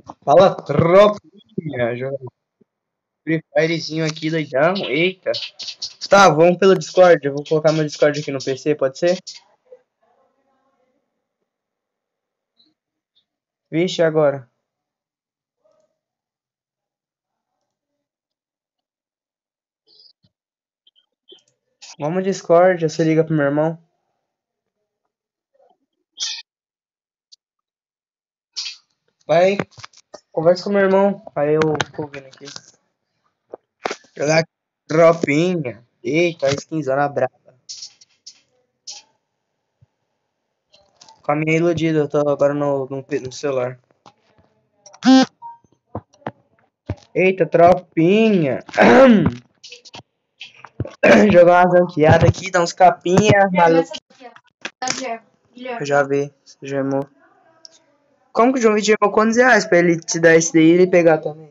Fala, tropinha. Joga Free Firezinho aqui, doidão. Eita. Tá, vamos pelo Discord. Eu vou colocar meu Discord aqui no PC, pode ser? Vixe, agora. Vamos no Discord, você liga pro meu irmão. Vai, conversa com meu irmão. Aí eu fico ouvindo aqui. Jogar tropinha. Eita, a skinzona braba. Com a minha iludida, eu tô agora no celular. Eita, tropinha. Jogar umas ranqueadas aqui, dar uns capinha, maluco. Eu já vi, gemou. Como que o João Vitor gemou quantos reais pra ele te dar esse daí e ele pegar também?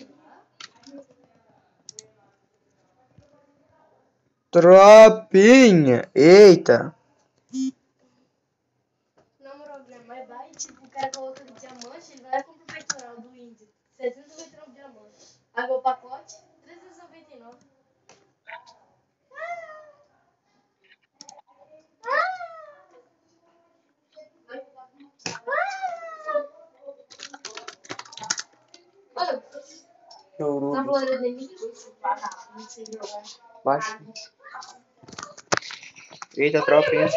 Tropinha! Eita! Não, mas vai, tipo, o cara coloca de diamante, ele vai pro profissional do Indy. 799 diamantes. Pagou o pacote, 399. Na Florida de mim, Baixo. Eita, tropinha.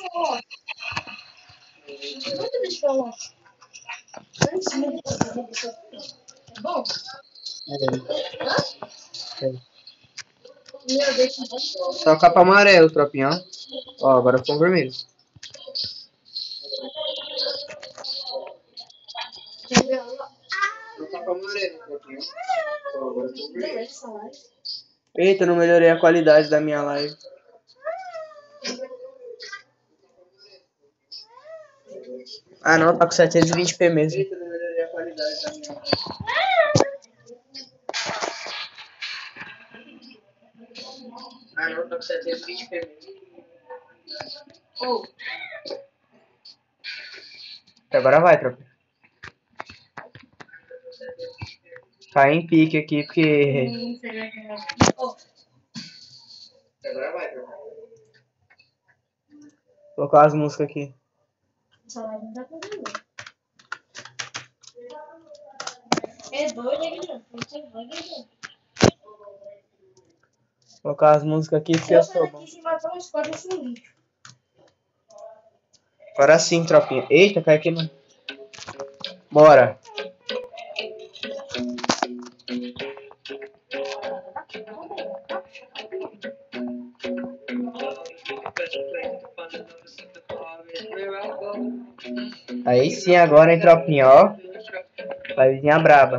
bom? Só capa amarelo, tropinha, ó. Ó, agora ficou vermelho. Só capa amarelo, tropinha. Ó, agora ficou vermelho. Eita, não melhorei a qualidade da minha live. Ah não, tá com 720p mesmo. Eita, não melhorei a qualidade da minha live. Ah não, tá com 720p mesmo. Oh. Agora vai, tropinha. Tá em pique aqui, porque... Agora vai, tropinha. Vou colocar as músicas aqui. É doido, hein, Vou colocar as músicas aqui porque eu sou bom. Agora sim, tropinha. Eita, cai aqui no... Bora. Aí sim, agora, hein, tropinha, ó. Vai vir a braba.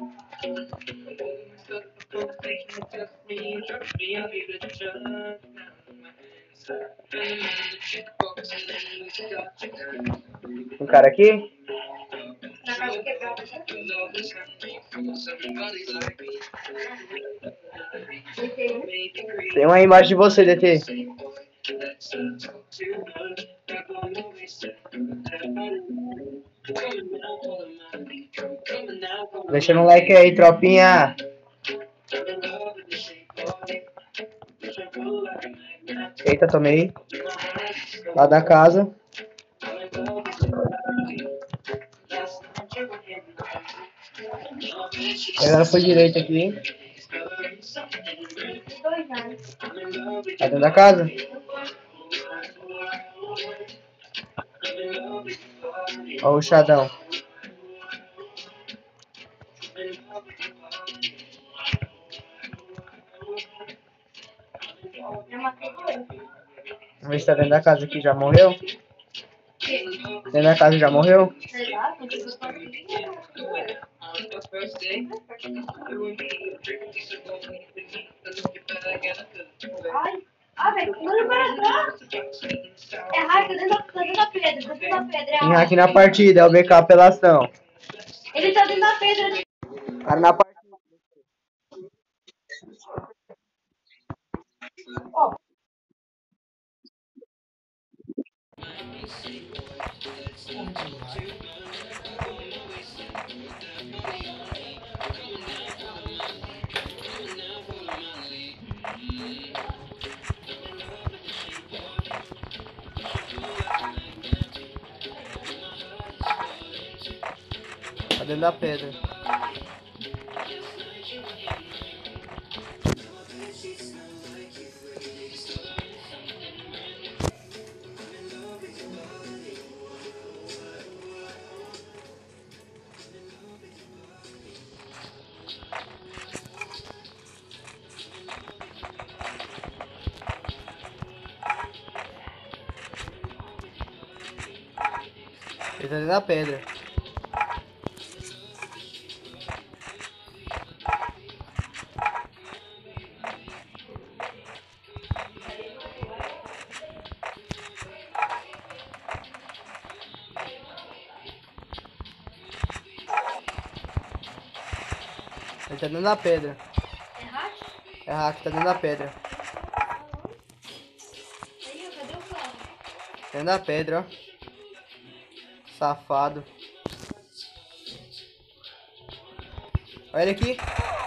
Um cara aqui? Tem um aí embaixo de você, DT. Deixa no like aí, tropinha. Eita, tomei. Lá da casa. Agora foi direito aqui. Tá dentro da casa? Ó o chadão. Vamos ver se tá dentro da casa aqui. Já morreu? Dentro da casa já morreu? Tem aqui na partida, é o BK apelação. Ele tá dentro da pedra. Cara na partida. Tá dentro da pedra. Ele tá dentro da pedra. Ele tá dentro da pedra. É hack? É hack, tá dentro da pedra. Aí, ó, cadê o carro? Dentro da pedra, ó. Safado. Olha ele aqui.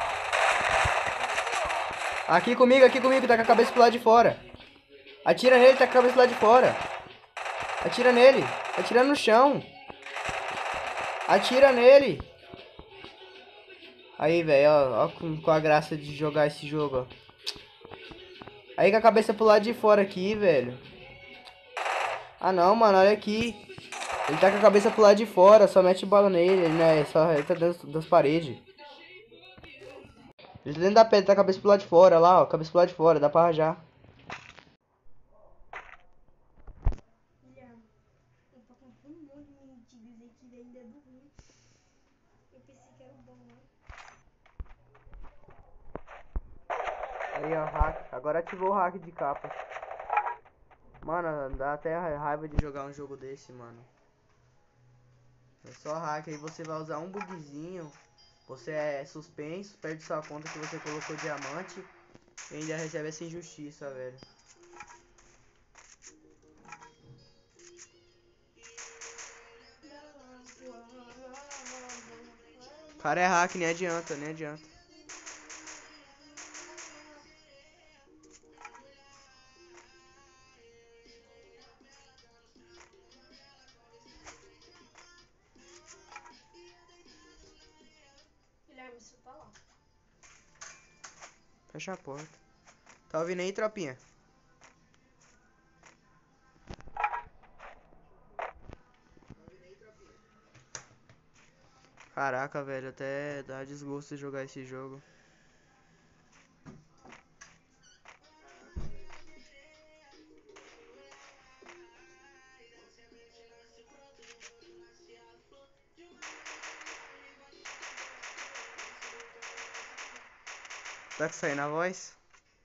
Aqui comigo, tá com a cabeça pro lado de fora. Atira nele, tá com a cabeça pro lado de fora. Atira nele. Atira no chão. Atira nele. Aí, velho, ó com a graça de jogar esse jogo, ó. Aí com a cabeça pro lado de fora aqui, velho. Ah, não, mano, olha aqui. Ele tá com a cabeça pro lado de fora, só mete bala nele, né? Ele tá dentro das paredes. Ele tá dentro da pedra, tá com a cabeça pro lado de fora, lá, ó. Cabeça pro lado de fora, dá pra rajar. Guilherme, eu tô comprando um monte de mentiras aqui, velho, ainda é do ruim. Eu pensei que era o bom, né? Aí, ó, hack. Agora ativou o hack de capa. Mano, dá até raiva de jogar um jogo desse, mano. É só hack, aí você vai usar um bugzinho. Você é suspenso, perde sua conta que você colocou diamante. E ainda recebe essa injustiça, velho. O cara é hack, nem adianta, nem adianta. Guilherme, você tá lá. Fecha a porta. Tá ouvindo aí, tropinha? Caraca, velho, até dá desgosto de jogar esse jogo. Tá que saindo a voz?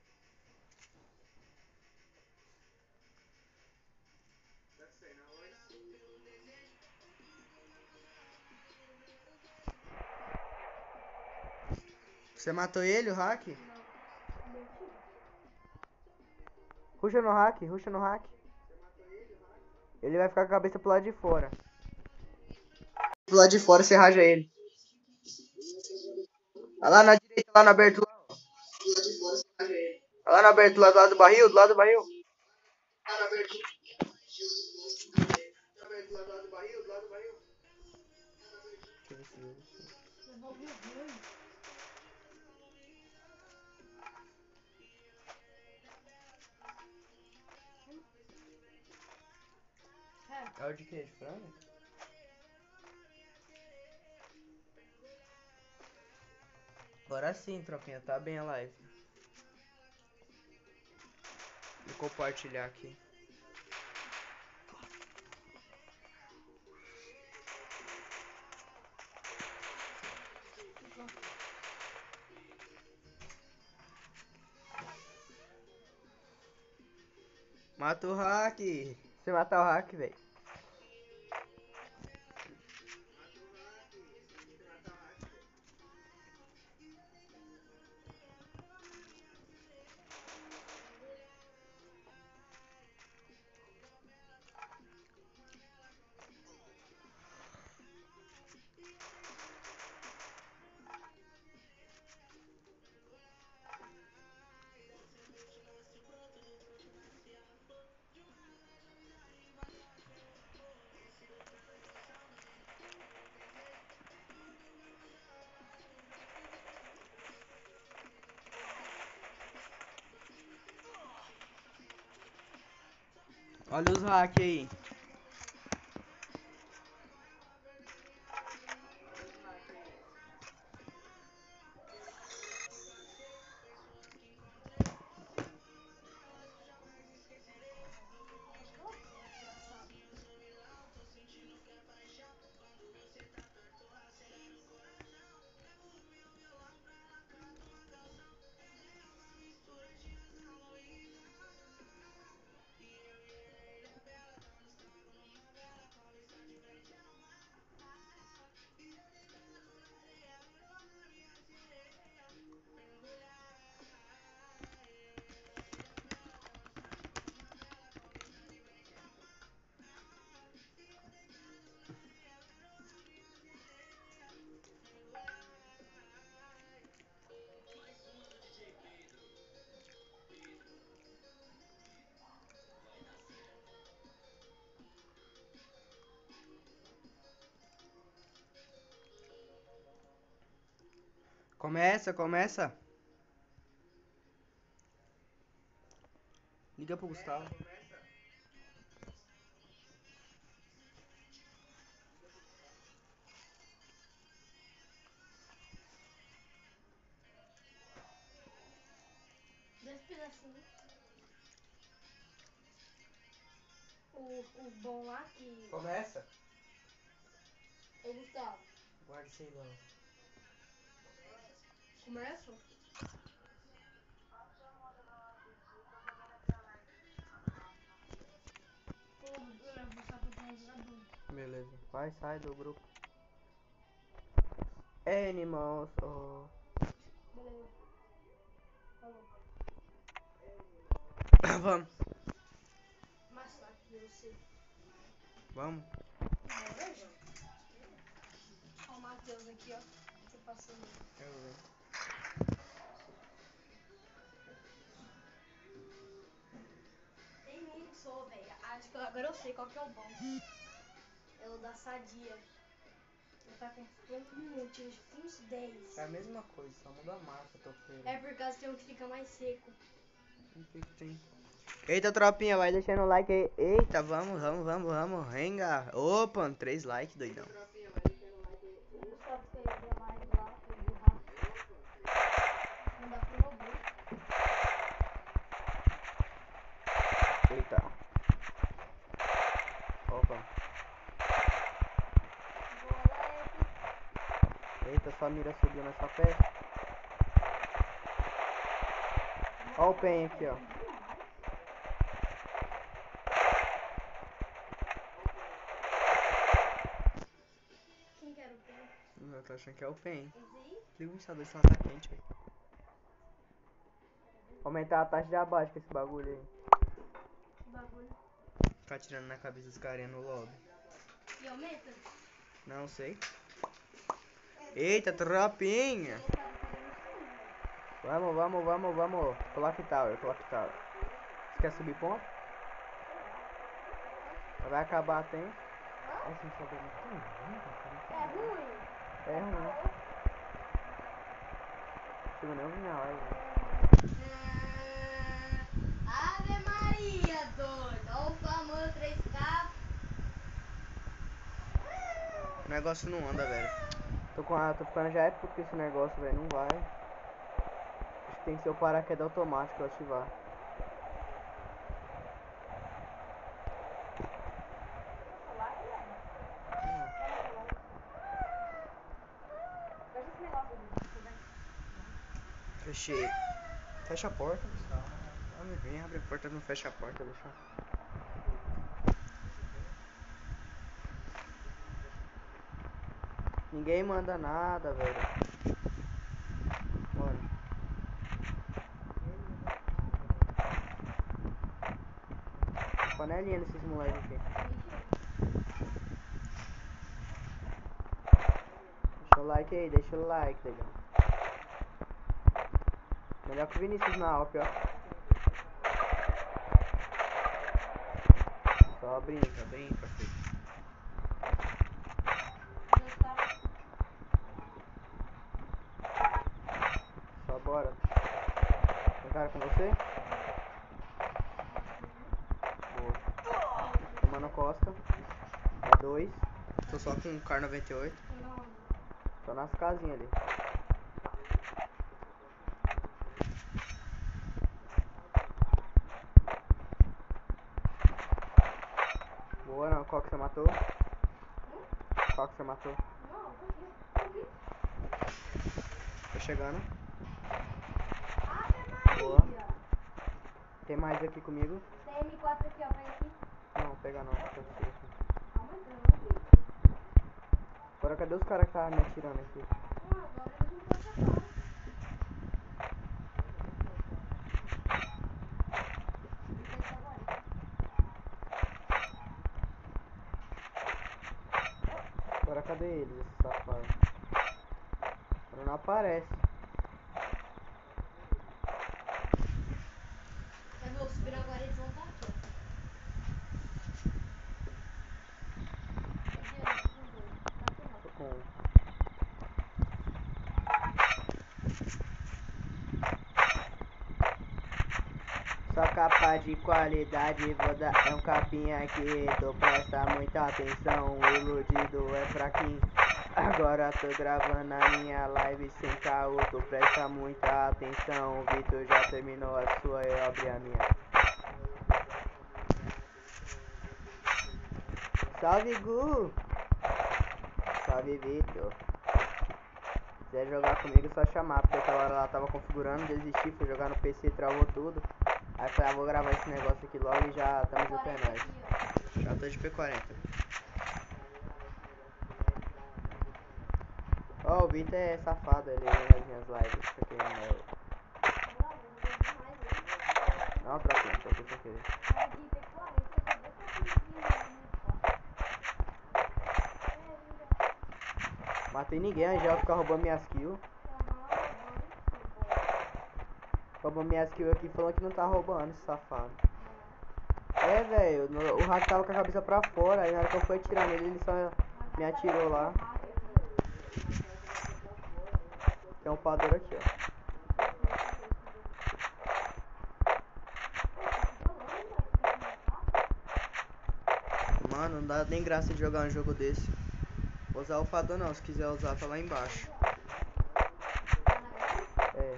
Você matou ele, o hack? Não, meu filho. Ruxa no hack, ruxa no hack. Ele vai ficar com a cabeça pro lado de fora. Pro lado de fora você raja ele. Olha lá na direita, lá no aberto lá. Olha lá no aberto lá do lado do barril, do lado do barril. Devolve o ruim. É. É o de quê? De frango? Agora sim, tropinha, tá bem a live. Vou compartilhar aqui. Mata o hack. Você matar o hack, velho. Olha os hack aí. Começa, começa. Liga pro Gustavo. Dois pedacinhos. O bom lá que. Começa. Ô Gustavo, Guarda isso aí, não. começa? Ô, eu levo o sapo pra um jogador. Beleza. Vai, sai do grupo. Animals. Oh. Beleza. Falou. Vamos. Massacre, eu sei. Vamos. Bora, gente. Ó o Matheus aqui, ó. Você passou ali. Eu venho. Tem um só, velho. Acho que agora eu sei qual que é o bom. É o da Sadia. Ele tá com 50 minutos, uns 10. É a mesma coisa, só muda a marca, topeira. É por causa que tem um que fica mais seco. O que que tem? Eita, tropinha, vai deixando o like aí. Eita, vamos, vamos, vamos, vamos. Renga. Opa, 3 likes, doidão. O Gustavo escreveu mais lá, foi burrar. Mandar pro robô. Eita. Opa. Eita, sua mira subiu nessa peça. Ó o pen aqui, ó. Quem que era o pé? Eu tô achando que é o pen. Esse aí? Liga o ventilador, esse tá quente, velho. Aumentar a taxa de abate com esse bagulho aí. Que bagulho. Ficar tirando na cabeça dos carinha no lobby. E aumenta? Não sei. Eita, tropinha. Ele tava fazendo tudo. Vamos, vamos, vamos, vamos. Clock Tower, Clock Tower. Você quer subir ponto? Vai acabar a tempo. Esse ventilador é muito ruim, É ruim. É ruim. Chega nem ouvir na live. Ave Maria, doido. Olha o famoso 3K. O negócio não anda, velho. Tô ficando já é porque esse negócio, velho, não vai. Acho que tem que ser o paraquedas automático ativar. Fechei. Fecha a porta, Gustavo. Vem, abre a porta, não fecha a porta, deixa. Ninguém manda nada, velho. Mano. Panelinha nesses moleques aqui. Deixa o like aí, deixa o like, legal. Melhor que o Vinícius na Alp, ó. Só brinca, filho. Só bora. Tem cara com você? Boa. 2. Tô só com um Kar 98. Não. Tô nas casinhas ali. Boa, não. Qual que você matou? Qual que você matou? Não, por quê? Tô chegando. Ave Boa. Maria. Tem mais aqui comigo? Tem M4 aqui, ó. Pega aqui. Não, pega não. Tá aqui. Aumentando aqui. Agora cadê os caras que estavam me atirando aqui? Agora eles não estão chegando. Agora cadê eles, esse safado? Agora não aparece. Eu vou subir agora e eles vão estar aqui, ó. Tô com um. Só capa de qualidade, vou dar um capinha aqui. Tu presta muita atenção, o iludido é fraquinho. Agora tô gravando a minha live sem caô, tu presta muita atenção. O Vitor já terminou a sua, eu abri a minha. Salve Gu! Salve Vitor! Se quiser jogar comigo é só chamar, porque aquela hora ela tava configurando, desisti, fui jogar no PC, travou tudo. Aí eu falei, vou gravar esse negócio aqui logo e já tamo junto, é nóis. Já tô de P40. Ó, o Vitor é safado, ele vem nas minhas lives, porque meu... Não, troquei sem querer. Matei ninguém, a Angel fica roubando minhas kills. Roubando minhas kills aqui falando que não tá roubando, esse safado. É, velho, o hack tava com a cabeça pra fora, aí na hora que eu fui atirar nele, ele só me atirou lá. Tem um padrão aqui, ó. Mano, não dá nem graça de jogar um jogo desse. Vou usar o padrão não, se quiser usar tá lá embaixo. É.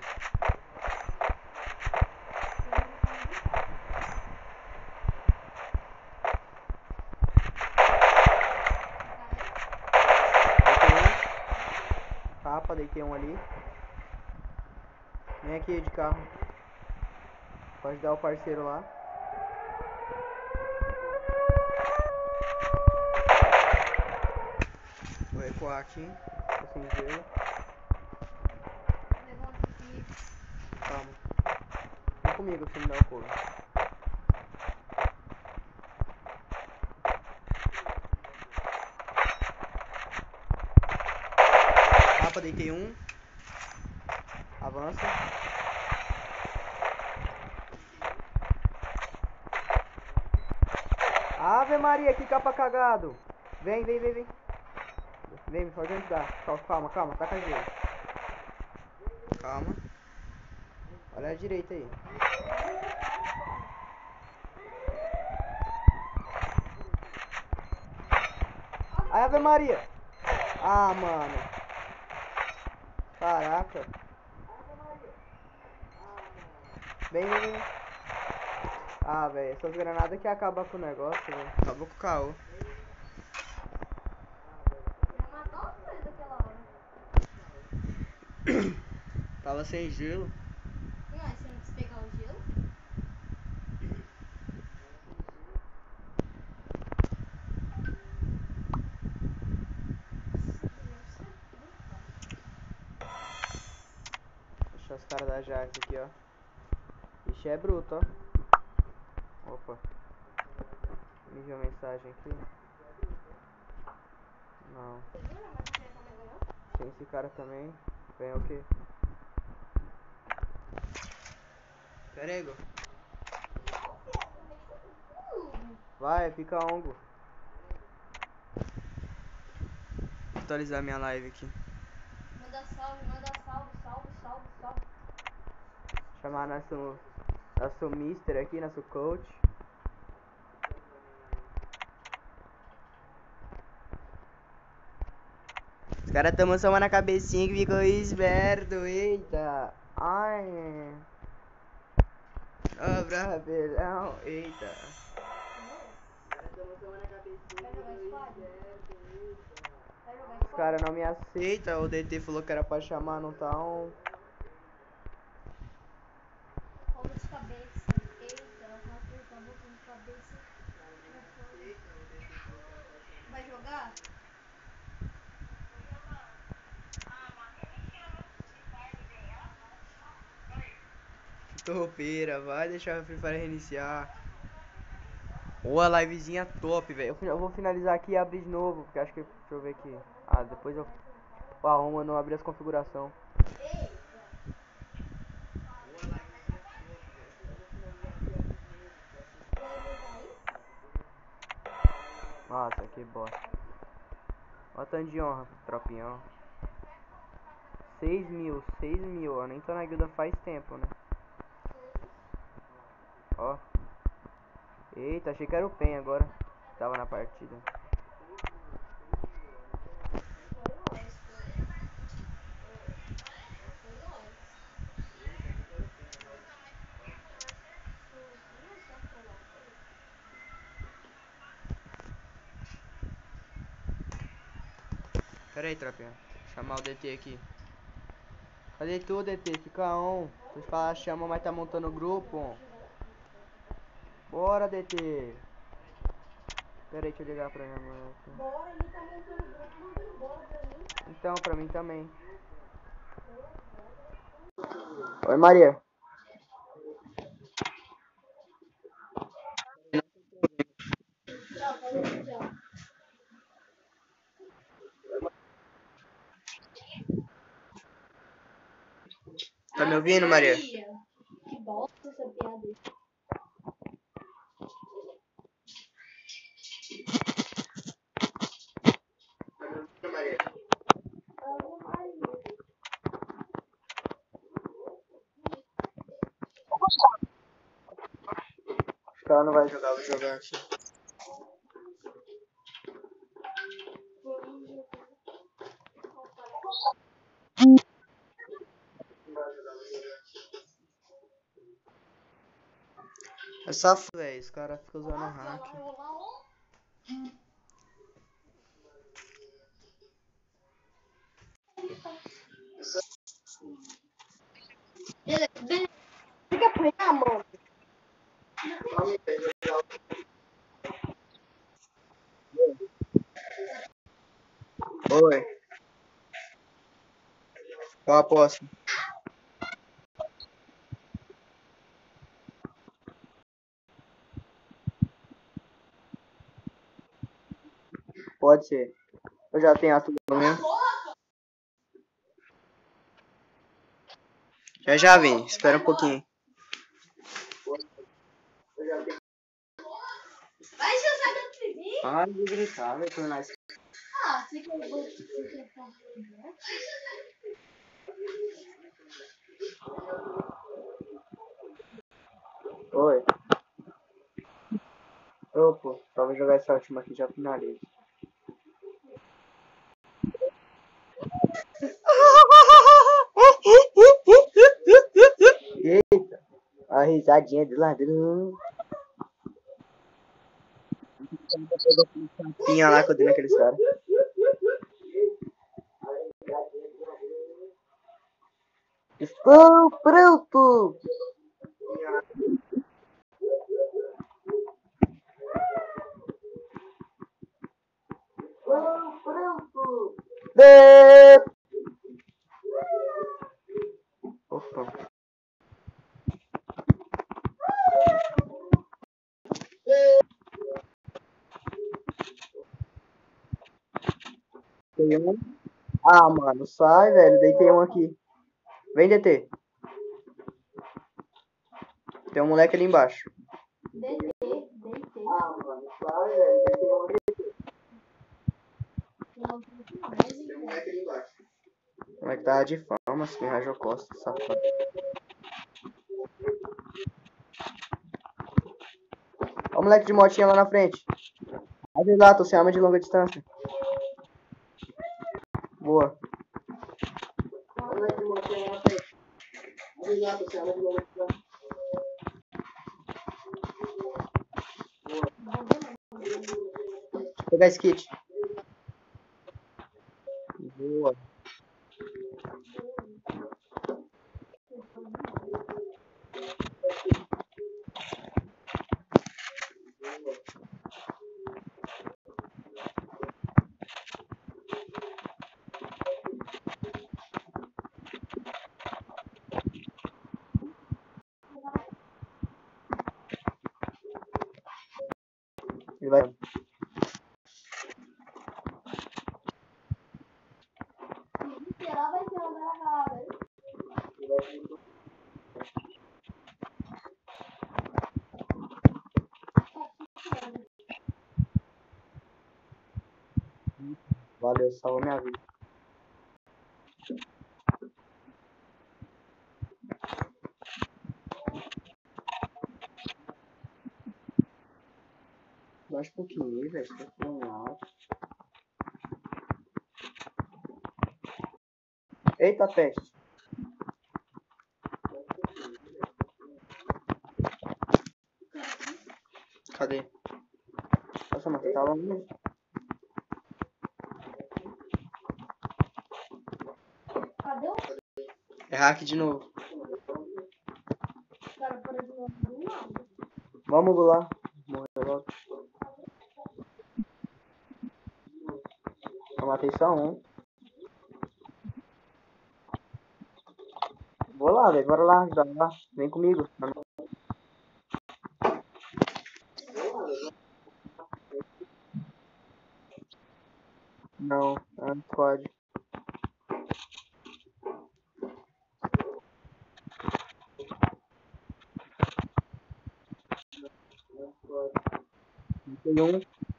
Capa, deitei um ali. Vem aqui de carro. Pode dar o parceiro lá. Vou recuar aqui. Tô sem gelo. Calma. Vem comigo se me dá o couro. Capa, deitei um. Avança. Ave Maria, que capa cagado. Vem, vem, vem, vem. Vem, me pode ajudar. Calma, calma, tá com a gente. Calma. Olha a direita aí. Ai, Ave Maria. Ah, mano. Caraca. Vem, vem, vem. Ah, velho, essas granadas que acabam com o negócio, velho. Acabou com o caô. Tava sem gelo. Não é sem despegar o gelo? Deixa os caras da Jax aqui, ó. Ixi, é bruto, ó. Opa. Me enviou mensagem aqui. Não. Tem esse cara também. Ganhou o quê? Pera aí, Go. Vai, fica ongo. Vou atualizar minha live aqui. Manda salve, salve. Chamar nosso mister aqui, nosso coach. caras tomam só uma na cabecinha que ficou esperto. Eita. Ai. Ó, pra rapelão. Eita. Os caras não me aceitam. O DT falou que era pra chamar, não tá on. Rola de cabeça. Eita, o Rafa tá botando cabeça. Vai jogar? Topeira, vai deixar o Free Fire reiniciar. Ô, a livezinha top, velho. Eu vou finalizar aqui e abrir de novo, porque acho que... Deixa eu ver aqui. Ah, depois eu arrumo, não abrir as configurações. Nossa, que bosta. Ó, tanto de honra, tropinhão. 6 mil, 6 mil. Eu nem tô na guilda faz tempo, né? Ó. Eita, achei que era o Pen agora. Tava na partida. Pera aí, tropinha. Chamar o DT aqui. Cadê tu, DT? Fica on. Tu fala chama, mas tá montando o grupo. Bora, DT. Pera aí, deixa eu ligar pra minha mãe aqui. Bora, ele tá montando o grupo, mandando bora pra mim. Então, pra mim também. Oi, Maria. Tá me ouvindo, Maria? Que bosta essa piada aí. Acho que ela não vai jogar, vou jogar aqui. É só véi, os caras ficam usando hack. Beleza. Fica apanhar, mano. Oi. Qual a aposta? Pode ser. Eu já tenho a tua mesmo. Já vem, espera um pouquinho. Vai jogar dentro de mim? Para de gritar, vai tornar isso. Ah, você quer falar? Oi. Opa, só vou jogar essa última aqui e já finalizo. Eita, a risadinha do ladrão. Tinha lá que eu dei naqueles caras. Estou pronto! Estou pronto! Opa. Tem um. Ah, mano, sai, velho. Deitei um aqui. Vem, DT. Tem um moleque ali embaixo. Deitei. Ah, mano, sai, velho. Deitei um aqui. Tem um moleque ali embaixo. O moleque tá de fama, assim, rajou costa, safado. Ó o moleque de motinha lá na frente. Olha lá, tô sem arma de longa distância. Boa. Vou pegar esse kit. Boa. Ele vai. Valeu, salvou minha vida. Baixa um pouquinho aí, velho. Tá falando alto. Eita, peste. Cadê? Nossa, mas você tá longe. Cadê o É hack de novo. cara para de novo do lado? Vamos lá. Morreu logo. Eu matei só um. Vou lá, velho. Bora lá ajudar lá. Vem comigo. Não, é um squad. Tem um.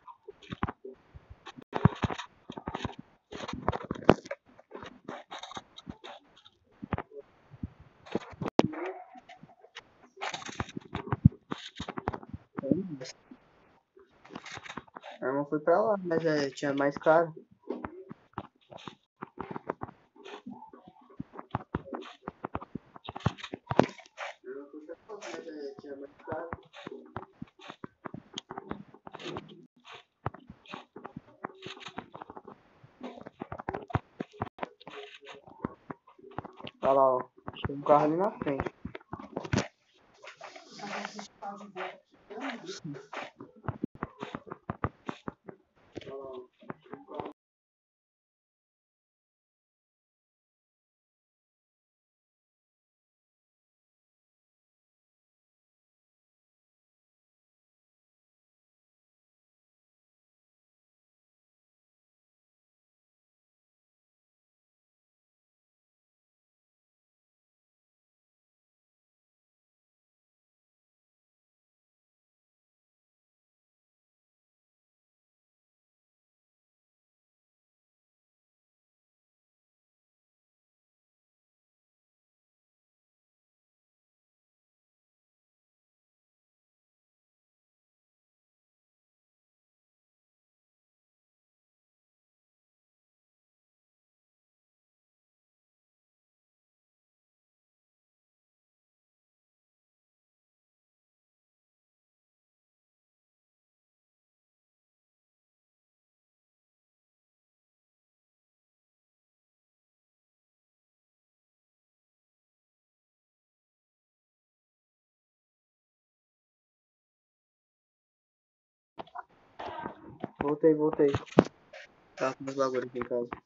A arma foi pra lá, mas tinha mais caro. Tinha mais caro. Olha lá, ó. Tem um carro ali na frente. Voltei. Tá com os bagulho aqui em casa.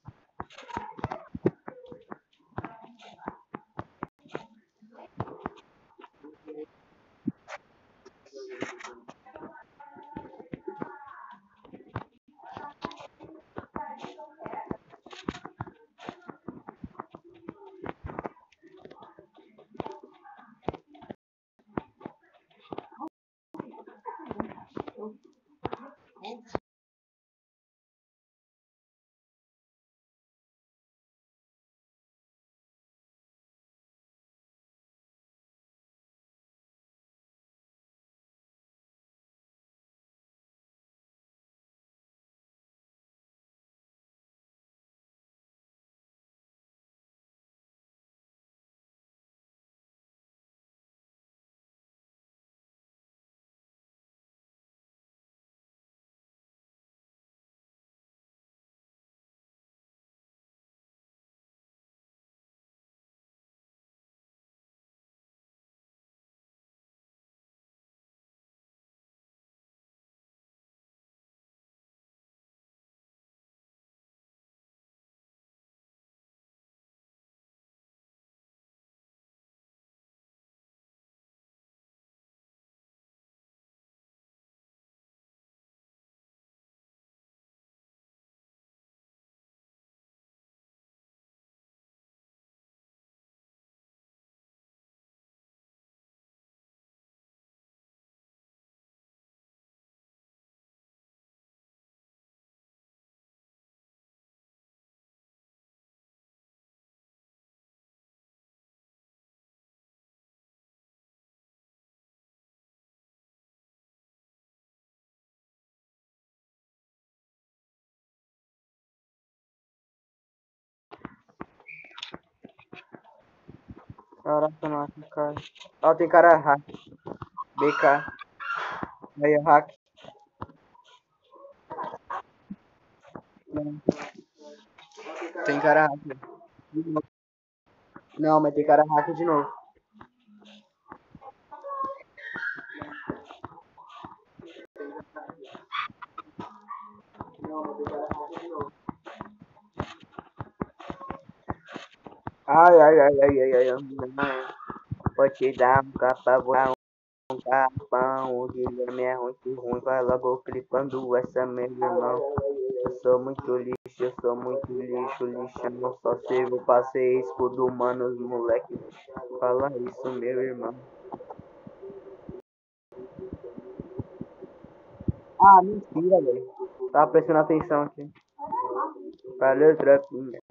Caraca, não, cara. Ó, tem cara hack. BK. Aí, hack. Não, tem cara hack. Não, mas tem cara hack de novo. Ai, ai, ai, ai, ai, ai, ai. Vou te dar um capa, vou dar um capão. O Guilherme é muito ruim, vai logo clipando essa meu irmão. Eu sou muito lixo, eu sou muito lixo, lixão. Só sirvo pra ser escudo, mano, os moleque. Fala isso, meu irmão. Ah, mentira, velho. Tava prestando atenção aqui. Valeu, tropinha.